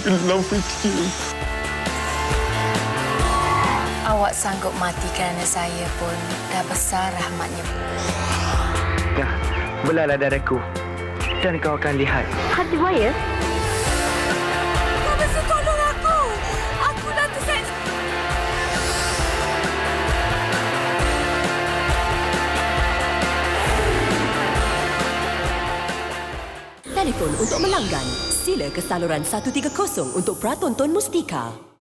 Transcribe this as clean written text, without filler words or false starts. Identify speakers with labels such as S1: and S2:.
S1: Alhamdulillah, Fitri.
S2: Awak sanggup mati kerana saya pun dah besar rahmatnya.
S3: Ya, belahlah dadaku. Dan kau akan lihat.
S4: Hati buaya?
S2: Kau mesti tolong aku. Aku dah terseksa.
S5: Telefon untuk melanggan. Sila ke saluran 130 untuk pratonton Mustika.